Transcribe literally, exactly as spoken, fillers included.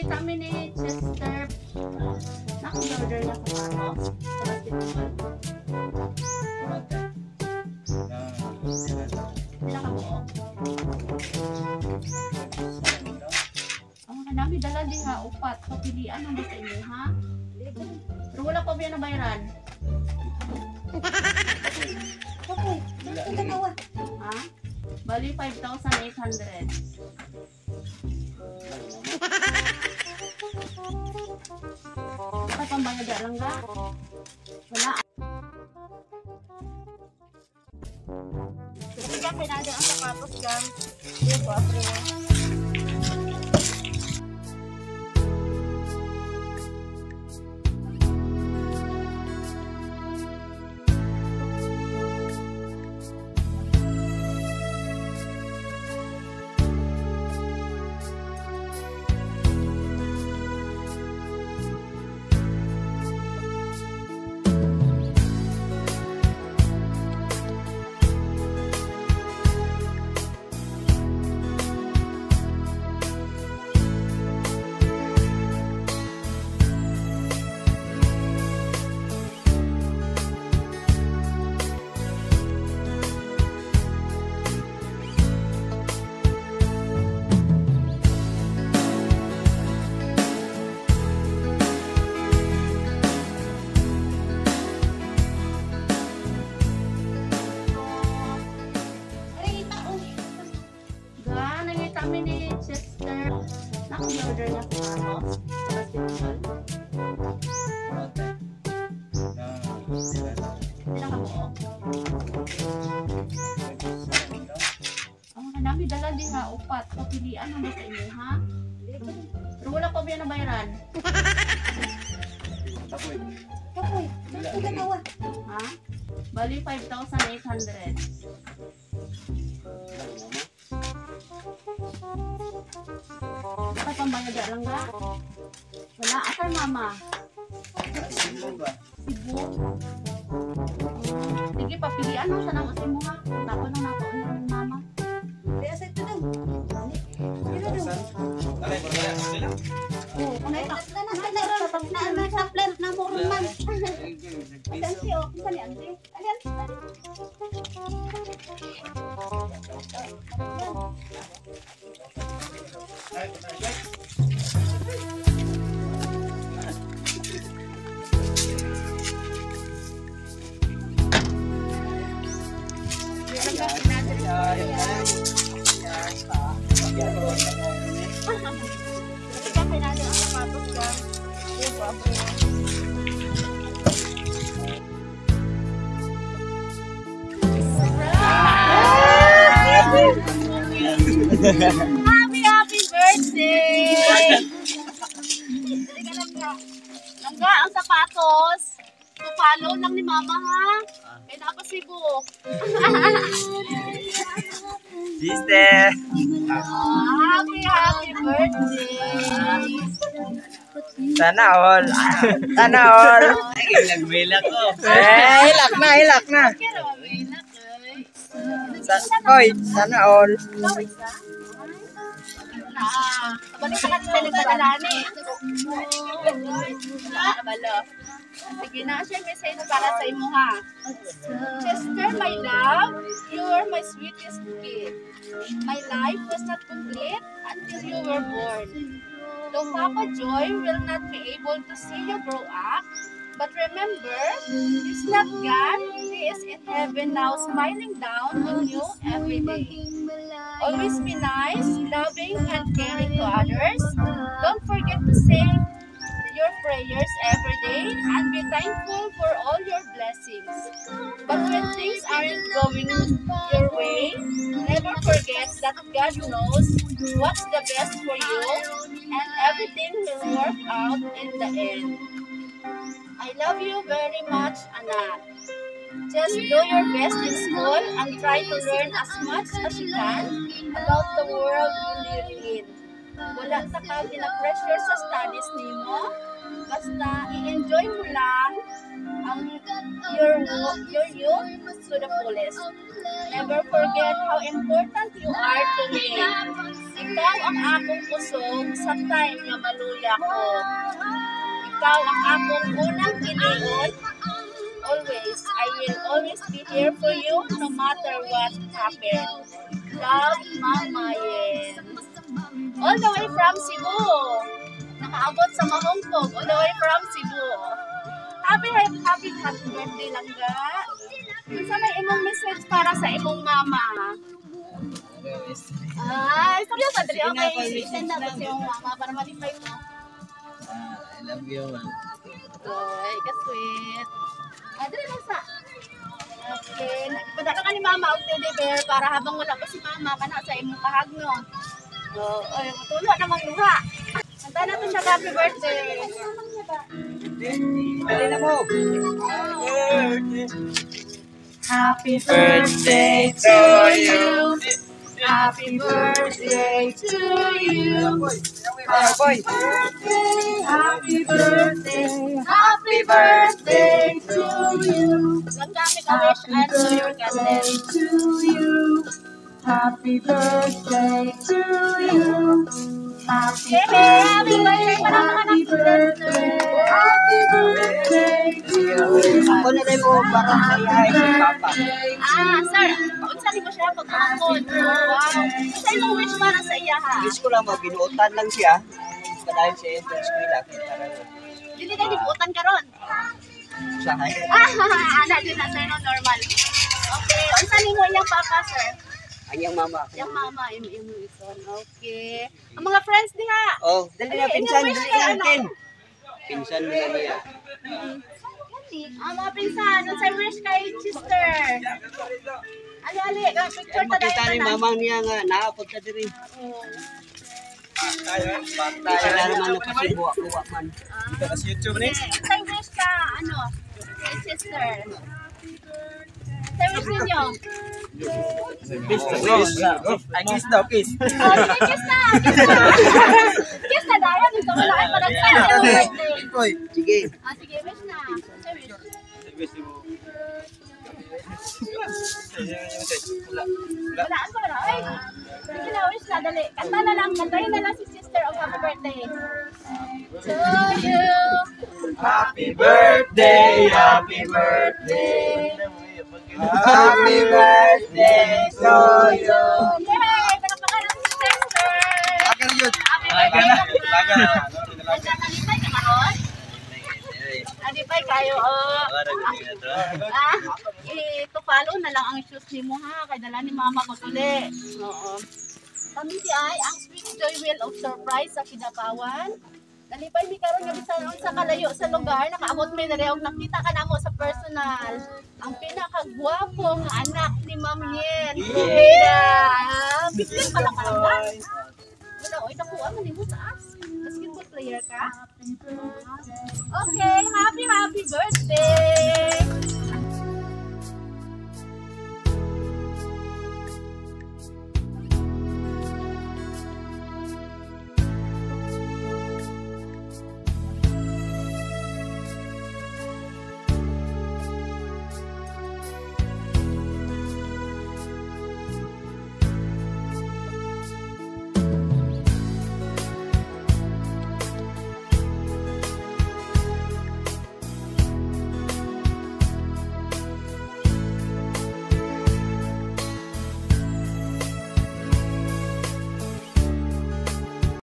Nakita mi ni Chester. Naka-order na ko ano. Pila ka po? Ang kanami dala di ha, upat. Kapilian ang basta inyo ha? Pero wala pa ba na bayaran? Okay, ito tawa. Ha? Bali five thousand eight hundred. Ay, pambayad lang ka? Wala. Kasi ka pinada ang sapatos dyan. Hindi po, apre. Kami ni Chester. Naka-order na ko ano. Pila ka po? Ang kanami dala di ha, upat. Kapilian ang basta inyo ha? Pero wala pa ba na bayaran? Kapoy, ito tawa. Ha? Bali five thousand eight hundred. Ay, pambayad lang ka? Wala. Asal mama? Cebu. Sige, papilian mo siya ng usin mo ha. Tapo nang nato ng mama. Kaya sa ito daw. Ito daw. Oo, kung na ito. Na-supplement na mo rin man. Ayan siya, oh. Saan yan? Ayan. Happy, happy birthday! Teka lang nga. Langga, ang sapatos. Follow lang ni mama ha. Kaya na ako Cebu. Sister! Happy, happy birthday! Sana all! Sana all! Ay, nagwila ko. Eh, hilak na, hilak na! Kaya mawila kay. Sa Koy, sana all! Ah, balik ka natin sa nagpadalani. Wala, balo. Sige na, share message para sa imo ha. Chester, my love, you are my sweetest kid. My life was not complete until you were born. Though Papa Joy will not be able to see you grow up, but remember, he's not God. He is in heaven now, smiling down on you every day. Always be nice, loving, and caring to others. Don't forget to say your prayers every day and be thankful for all your blessings. But when things aren't going your way, never forget that God knows what's the best for you and everything will work out in the end. I love you very much, Anak. Just do your best in school and try to learn as much as you can about the world we live in. Wala ta ka gina-pressure sa studies nimo. Basta i-enjoy mo lang ang your, your youth to the fullest. Never forget how important you are to me. Ikaw ang akong kusog sa time nga maluya ko. Ikaw ang akong unang giligon. Always, I will always be here for you no matter what happens. Love, Mama Yen. All the way from Cebu. Nakaabot sa Mahongkog. All the way from Cebu. Happy, happy, happy, happy birthday lang ga. Isa may imong message para sa imong mama. Ay, seryoso, Adri. Okay, send na sa iyong mama para malipay mo. I love you, man. Ay, ka-sweet. Adri lang sa. Okay, padala ka ni mama og teddy bear para habang wala pa si mama kana sa imong kahagno. So, ay, matulo namang luha. Kanta natin siya happy birthday. Dali na mo. Happy birthday to you. Happy birthday to you. Boy. Happy birthday. Happy birthday to you. Lang kami ka wish and to your candle. To you, happy birthday to you, happy Happy birthday para mga happy birthday, happy birthday to you. Ako na rin mo para sa iyahay si Papa. Ah, sir, unsa ni mo siya pagkakon? Wow. Unsa imong wish para sa iya ha? Gusto ko lang mabinuotan lang siya. Padayon siya yung eskwela. Dili na gibutan karon. Sa hay. Ah, ana din na sir no normal. Okay, unsa ni mo iyang papa sir? Anyang mama. Yung mama, yung yung ison. Okay. Ang mga friends diha. Oh, dali na pinsan, dali na akin. Pinsan mo na niya. Ang mga pinsan, nun sa wish kay sister. Ali, ali, ang picture ta Makita ni mama niya nga, naapod ka diri. Isa na naman napasibuwa-buwa man. Dito sa YouTube ni. Sa wish ka, ano, kay sister. Sa wish ninyo. Kiss, Ay, kiss daw, kiss. Oh, sige, kiss na, kiss na. Kiss na dahil, dito mo lang ay palagsa. Boy, sige. Ah, sige, wish na. Sa wish. Walaan ko na, ay. Sige na, wish na, dali. Kanta na lang, kantahin na lang si sister of happy birthday. To you. Happy birthday, happy birthday. Happy birthday to you. Yay! Panapakan ng si sister. Akan yun. Happy birthday naman. Nagkakalipay ka karon? Alipay kayo, oh. Ah, ito-follow na lang ang shoes ni mo ha. Kaya dala ni mama ko tuli. Oo. Kami di ay ang sweet joy wheel of surprise sa Kidapawan. Nalipay mi karon nga bisan sa kalayo sa lugar, nakaabot mi na reog nakita ka namo sa personal. Ang pinakagwapo nga anak ni Ma'am Yen. Kumida. Bisin pa lang ka lang ba? Wala, oy, nakuha man mo taas. Basketball player ka? Okay, happy happy birthday!